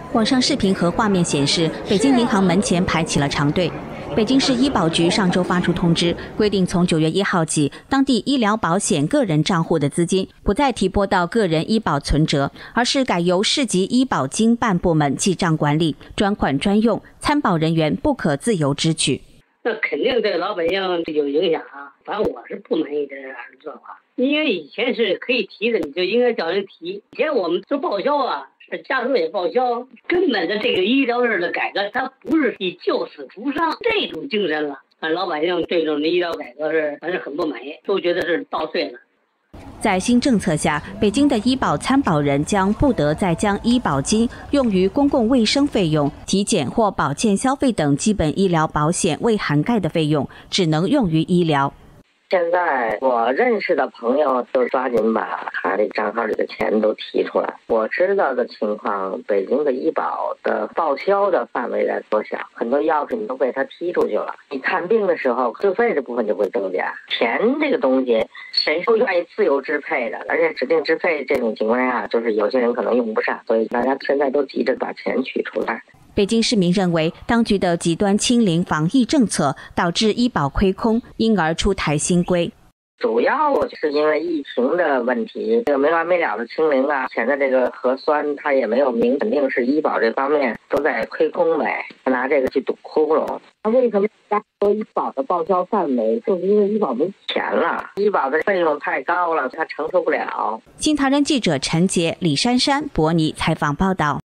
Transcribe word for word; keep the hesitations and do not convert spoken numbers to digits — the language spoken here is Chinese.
网上视频和画面显示，北京银行门前排起了长队。北京市医保局上周发出通知，规定从九月一号起，当地医疗保险个人账户的资金不再提拨到个人医保存折，而是改由市级医保经办部门记账管理，专款专用，参保人员不可自由支取。 那肯定对老百姓有影响啊！反正我是不满意这样的做法，因为以前是可以提的，你就应该叫人提。以前我们做报销啊，是家属也报销，根本的这个医疗制的改革，它不是以救死扶伤这种精神了。反正老百姓对这种医疗改革是还是很不满意，都觉得是倒退了。 在新政策下，北京的医保参保人将不得再将医保金用于公共卫生费用、体检或保健消费等基本医疗保险未涵盖的费用，只能用于医疗。 现在我认识的朋友都抓紧把卡里账号里的钱都提出来。我知道的情况，北京的医保的报销的范围在缩小，很多药品都被他踢出去了。你看病的时候，自费这部分就会增加。钱这个东西，谁都愿意自由支配的，而且指定支配这种情况下，就是有些人可能用不上，所以大家现在都急着把钱取出来。 北京市民认为，当局的极端清零防疫政策导致医保亏空，因而出台新规。 主要是因为疫情的问题，这个没完没了的清零啊，前的这个核酸它也没有明，肯定是医保这方面都在亏空呗，拿这个去堵窟窿。那为什么加说医保的报销范围？就是因为医保没钱了，医保的费用太高了，它承受不了。 新唐人记者陈杰、李珊珊、伯尼采访报道。